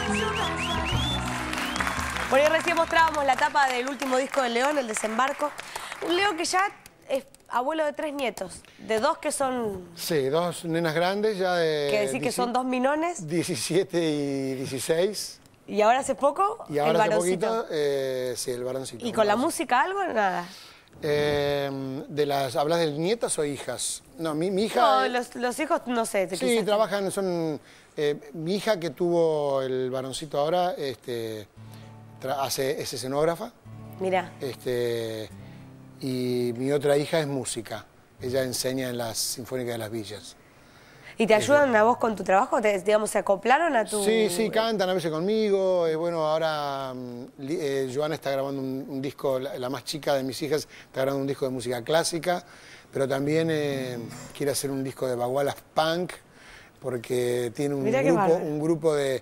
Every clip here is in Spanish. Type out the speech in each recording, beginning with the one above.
Por ahí recién mostrábamos la tapa del último disco de León, El Desembarco. Un León que ya es abuelo de 3 nietos, de 2 que son... Sí, 2 nenas grandes ya de... ¿Quiere decir que son 2 minones? 17 y 16. ¿Y ahora hace poco? Y ahora el hace varoncito. poquito, sí, el varoncito. ¿Y con la música algo? Nada. ¿Hablas de nietas o hijas? No, mi hija... No, los hijos, no sé. Sí, trabajan, son... mi hija que tuvo el varoncito ahora, es escenógrafa. Mirá. Y mi otra hija es música. Ella enseña en las Sinfónicas de las Villas. ¿Y te ayudan a vos con tu trabajo? Digamos, ¿se acoplaron a tu...? Sí, sí, cantan a veces conmigo. Bueno, ahora Joana está grabando un disco, la más chica de mis hijas, está grabando un disco de música clásica, pero también quiere hacer un disco de bagualas punk, porque tiene un grupo de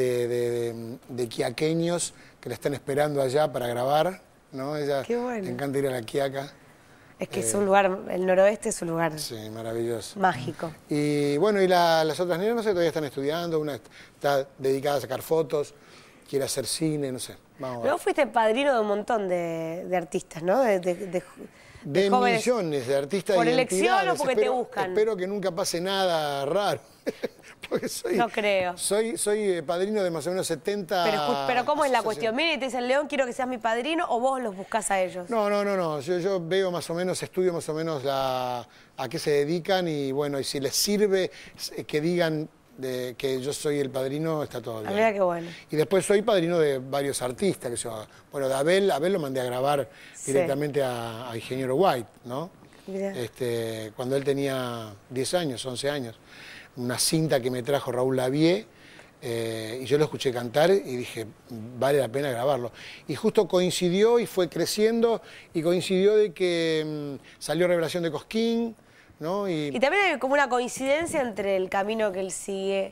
quiaqueños que la están esperando allá para grabar, ¿no? Ella Qué bueno. le encanta ir a la Quiaca. Es que es un lugar, el noroeste es un lugar... Sí, maravilloso. Mágico. Y bueno, y las otras niñas, no sé, todavía están estudiando, una está dedicada a sacar fotos, quiere hacer cine, no sé. Vamos a ver. Pero vos fuiste padrino de un montón de artistas, ¿no? De jóvenes, millones de artistas. ¿Por elección o porque te buscan? Espero que nunca pase nada raro. Porque no creo. Soy padrino de más o menos 70... Pero ¿cómo es la cuestión? Mire, te dicen, León, quiero que seas mi padrino, o vos los buscás a ellos. No. Yo veo más o menos, estudio más o menos a qué se dedican y bueno, y si les sirve que digan que yo soy el padrino, está todo bien. Mira qué bueno. Y después soy padrino de varios artistas. Bueno, de Abel lo mandé a grabar directamente a Ingeniero White, ¿no? Mirá. Cuando él tenía 10 años, 11 años. Una cinta que me trajo Raúl Lavie, y yo lo escuché cantar y dije, vale la pena grabarlo. Y justo coincidió y fue creciendo, y coincidió de que salió Revelación de Cosquín, ¿no? Y también hay como una coincidencia entre el camino que él sigue.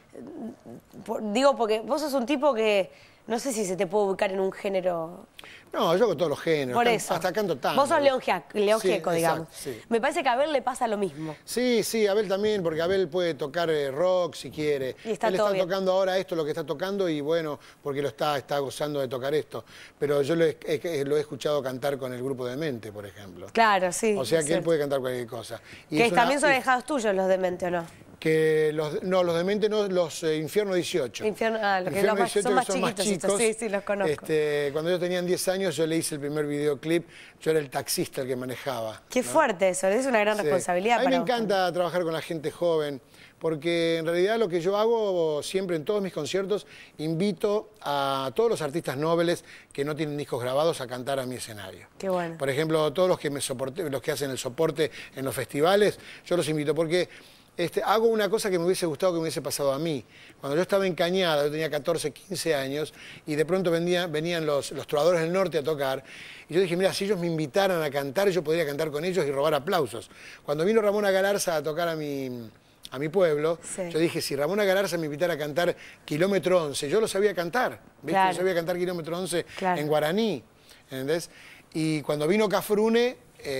Digo, porque vos sos un tipo que no sé si se te puede ubicar en un género... No, yo con todos los géneros. Por eso. Hasta canto tango. Vos sos León Gieco, digamos. Exacto, sí. Me parece que a Abel le pasa lo mismo. Sí, Abel también, porque Abel puede tocar rock si quiere. Y él está tocando ahora esto, lo que está tocando, y bueno, porque está gozando de tocar esto. Pero yo lo he escuchado cantar con el Grupo Demente, por ejemplo. Claro, sí. O sea que él puede cantar cualquier cosa. Y que también son dejados tuyos los Demente, ¿o no? Que los Demente no, los Infierno 18. Lo que Infierno los 18, son más que son más chicos. Sí, los conozco. Cuando ellos tenían 10 años yo le hice el primer videoclip, yo era el taxista el que manejaba. Qué fuerte eso, es una gran responsabilidad. A mí me encanta trabajar con la gente joven, porque en realidad lo que yo hago siempre en todos mis conciertos, invito a todos los artistas nobles que no tienen discos grabados a cantar a mi escenario. Qué bueno. Por ejemplo, todos los que hacen el soporte en los festivales, yo los invito porque... hago una cosa que me hubiese gustado que me hubiese pasado a mí. Cuando yo estaba en Cañada, yo tenía 14, 15 años, y de pronto venían los Trovadores del Norte a tocar, y yo dije, mira, si ellos me invitaran a cantar, yo podría cantar con ellos y robar aplausos. Cuando vino Ramona Galarza a tocar a mi pueblo, yo dije, si Ramona Galarza me invitara a cantar Kilómetro 11, yo lo sabía cantar, ¿viste? Claro. Yo sabía cantar Kilómetro 11 en guaraní, ¿entendés? Y cuando vino Cafrune...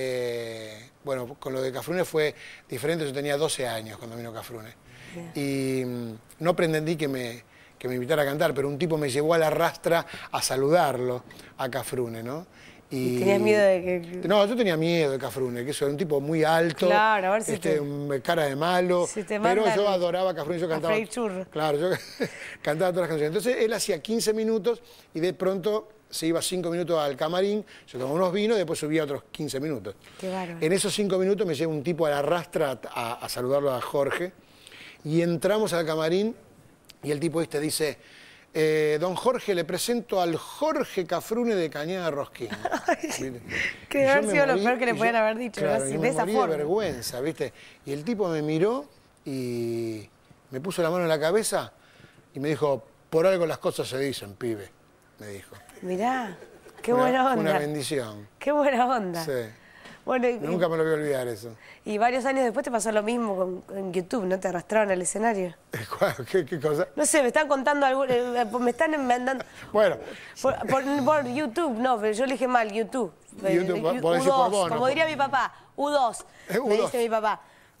bueno, con lo de Cafrune fue diferente, yo tenía 12 años cuando vino Cafrune. Y no pretendí que me invitara a cantar, pero un tipo me llevó a la rastra a saludarlo, a Cafrune, ¿no? ¿Y tenías miedo de que...? No, yo tenía miedo de Cafrune, que eso era un tipo muy alto, claro, a ver si cara de malo, pero yo adoraba a Cafrune, yo cantaba... Claro, yo cantaba todas las canciones. Entonces él hacía 15 minutos y de pronto... se iba 5 minutos al camarín, yo tomaba unos vinos y después subía otros 15 minutos. Qué bárbaro. En esos 5 minutos me lleva un tipo a la rastra a saludarlo a Jorge, y entramos al camarín y el tipo dice, don Jorge, le presento al Jorge Cafrune de Cañada Rosquín. Que debe haber sido lo peor que le podían haber dicho, claro, ¿no? Y me morí de vergüenza, ¿viste? Y el tipo me miró y me puso la mano en la cabeza y me dijo, por algo las cosas se dicen, pibe, me dijo. Mirá, qué buena onda. Una bendición. Qué buena onda. Sí. Bueno, nunca me lo voy a olvidar eso. Y varios años después te pasó lo mismo en YouTube, ¿no? Te arrastraron al escenario. ¿Qué cosa? No sé, me están contando algo, me están mandando... Bueno. Por YouTube, no, pero yo le dije mal, YouTube. YouTube, U2, como diría mi papá, U2, me dice mi papá.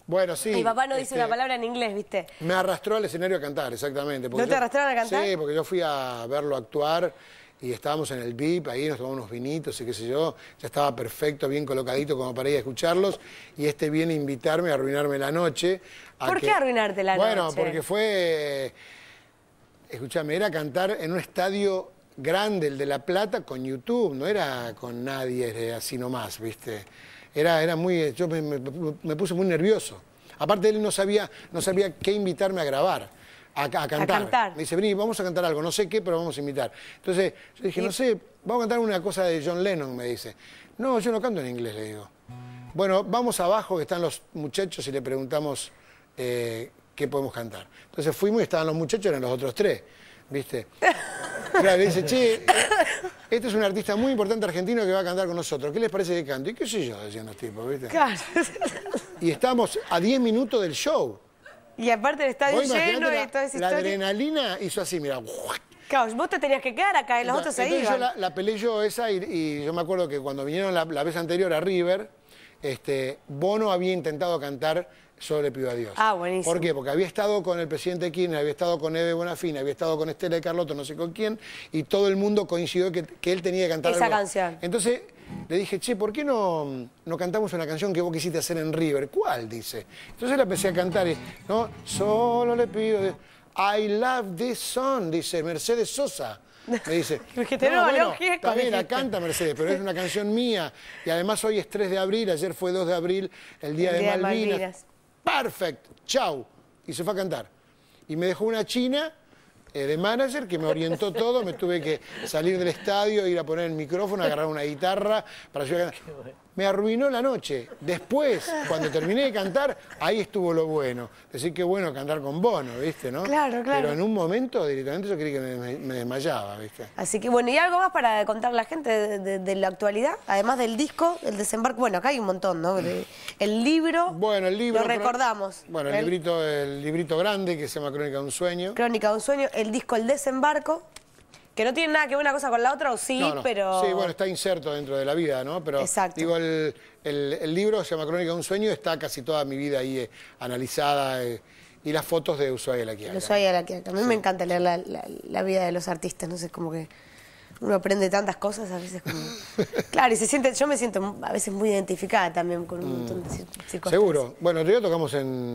Bueno, sí. Mi papá no dice una palabra en inglés, ¿viste? Me arrastró al escenario a cantar, exactamente. ¿No te arrastraron a cantar? Sí, porque yo fui a verlo actuar y estábamos en el VIP, ahí nos tomamos unos vinitos y qué sé yo. Ya estaba perfecto, bien colocadito como para ir a escucharlos. Y este viene a invitarme a arruinarme la noche. ¿Por qué arruinarte la noche? Bueno, porque fue... Escúchame, era cantar en un estadio grande, el de La Plata, con YouTube. No era con nadie así nomás, ¿viste? Era muy... Yo me puse muy nervioso. Aparte, él no sabía qué invitarme a grabar, a cantar. Me dice, vení, vamos a cantar algo, no sé qué, pero vamos a invitar. Entonces, yo dije, no sé, vamos a cantar una cosa de John Lennon, me dice. No, yo no canto en inglés, le digo. Bueno, vamos abajo, que están los muchachos, y le preguntamos qué podemos cantar. Entonces fuimos y estaban los muchachos, eran los otros tres, ¿viste? Claro, le dice, che, este es un artista muy importante argentino que va a cantar con nosotros. ¿Qué les parece que canto? ¿Y qué sé yo? Decían los tipos, ¿viste? Claro. Y estamos a 10 minutos del show. Y aparte el estadio lleno y toda esa historia. La adrenalina hizo así, mira. Claro, vos te tenías que quedar acá y los otros se iban. Entonces yo la peleé yo esa y yo me acuerdo que cuando vinieron la vez anterior a River, Bono había intentado cantar Solo le pido a Dios. Ah, buenísimo. ¿Por qué? Porque había estado con el presidente Kirchner, había estado con Eve Bonafina, había estado con Estela de Carlotto, no sé con quién, y todo el mundo coincidió que él tenía que cantar esa algo. Canción. Entonces le dije, che, ¿por qué no cantamos una canción que vos quisiste hacer en River? ¿Cuál? Dice. Entonces la empecé a cantar y, ¿no? Solo le pido a Dios. I love this song, dice Mercedes Sosa. Me dice, también la canta Mercedes, pero es una canción mía. Y además hoy es 3 de abril, ayer fue 2 de abril, el día de Malvinas. Perfecto, chau. Y se fue a cantar. Y me dejó una china de manager que me orientó todo. Me tuve que salir del estadio, ir a poner el micrófono, agarrar una guitarra para ayudar a cantar. Me arruinó la noche. Después, cuando terminé de cantar, ahí estuvo lo bueno. Decir que bueno cantar con Bono, ¿viste? ¿No? Claro, claro. Pero en un momento directamente yo creí que me desmayaba, ¿viste? Así que bueno, ¿y algo más para contar a la gente de la actualidad? Además del disco, el desembarco, bueno, acá hay un montón, ¿no? El libro, bueno, el libro, lo recordamos. Bueno, el librito grande que se llama Crónica de un Sueño. Crónica de un Sueño, el disco El Desembarco, que no tiene nada que ver una cosa con la otra, o sí, no. pero... Sí, bueno, está inserto dentro de la vida, ¿no? Pero exacto. Digo, el libro se llama Crónica de un Sueño, está casi toda mi vida ahí analizada, y las fotos de Ushuaia La Quiaca. Ushuaia La Quiaca. A mí me encanta leer la vida de los artistas, no sé, como que uno aprende tantas cosas, a veces como... Claro, y yo me siento a veces muy identificada también con un montón de circunstancias. Seguro. Bueno, yo tocamos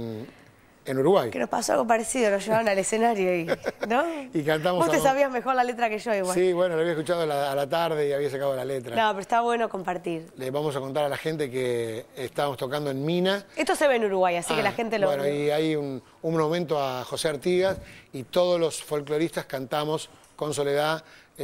en Uruguay. Que nos pasó algo parecido, nos llevaban al escenario y, ¿no? Y cantamos. Vos te sabías mejor la letra que yo igual. Sí, bueno, lo había escuchado a la tarde y había sacado la letra. No, pero está bueno compartir. Le vamos a contar a la gente que estábamos tocando en Mina. Esto se ve en Uruguay, así que la gente lo... Bueno, y hay un monumento a José Artigas y todos los folcloristas cantamos con Soledad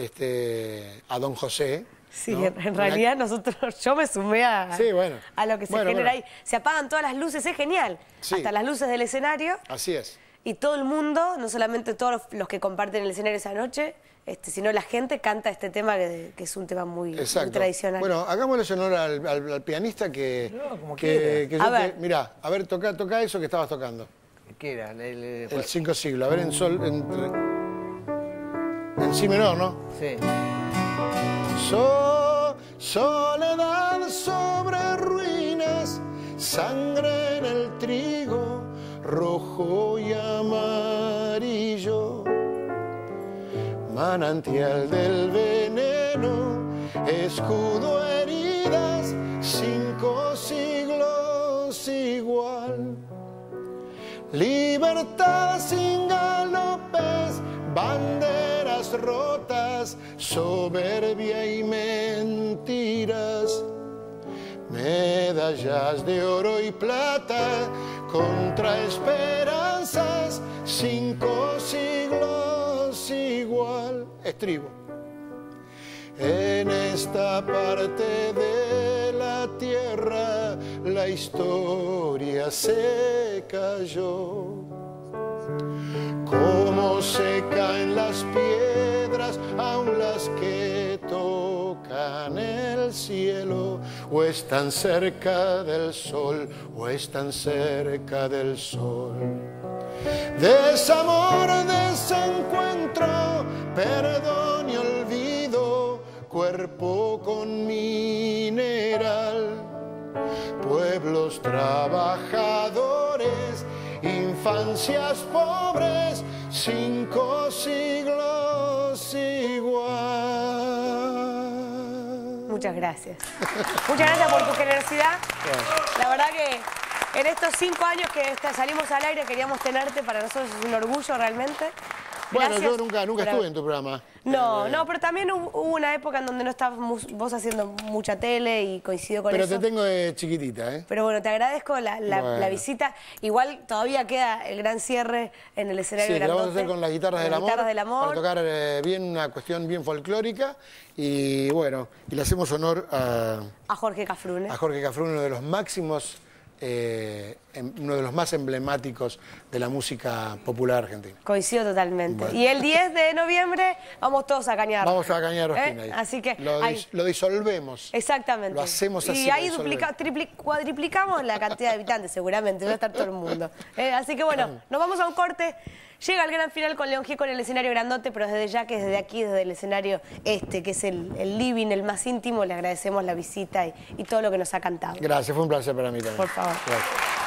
a Don José. Sí, ¿no? En realidad yo me sumé a lo que se genera ahí. Se apagan todas las luces, es genial. Sí. Hasta las luces del escenario. Así es. Y todo el mundo, no solamente todos los que comparten el escenario esa noche, sino la gente canta este tema que es un tema muy tradicional. Bueno, hagámosle honor al pianista que mirá, a ver, toca eso que estabas tocando. ¿Qué era? El 5 siglos. A ver, en si menor, ¿no? Sí. Soledad sobre ruinas, sangre en el trigo, rojo y amarillo, manantial del veneno, escudo, heridas, 5 siglos igual, libertad sin galopes, banderas rotas, soberbia y mentiras, medallas de oro y plata contra esperanzas, 5 siglos igual. Estribo. En esta parte de la tierra la historia se cayó. Como se caen las piedras, aun las que tocan el cielo, o están cerca del sol, o están cerca del sol. Desamor, desencuentro, perdón y olvido, cuerpo con mineral, pueblos trabajadores infancias pobres, 5 siglos igual. Muchas gracias. Muchas gracias por tu generosidad. La verdad que en estos 5 años que salimos al aire queríamos tenerte, para nosotros es un orgullo realmente. Bueno, Gracias yo nunca estuve en tu programa. No, pero también hubo una época en donde no estabas vos haciendo mucha tele y coincido con eso. Pero te tengo de chiquitita, ¿eh? Pero bueno, te agradezco la visita. Igual todavía queda el gran cierre en el escenario grandote. Sí, que lo vamos a hacer con las guitarras del amor. Para tocar bien una cuestión bien folclórica. Y bueno, y le hacemos honor a Jorge Cafrune. A Jorge Cafrune, uno de los máximos... uno de los más emblemáticos de la música popular argentina. Coincido totalmente. Bueno. Y el 10 de noviembre vamos todos a cañar. Vamos a cañar Rosquín ahí. Así que lo disolvemos. Exactamente. Lo hacemos así. Y ahí cuadriplicamos la cantidad de habitantes, seguramente. Va a estar todo el mundo. Así que bueno, nos vamos a un corte. Llega el gran final con León Gieco en el escenario grandote, pero desde ya que desde aquí, desde el escenario que es el living, el más íntimo, le agradecemos la visita y todo lo que nos ha cantado. Gracias, fue un placer para mí también. Por favor. Gracias.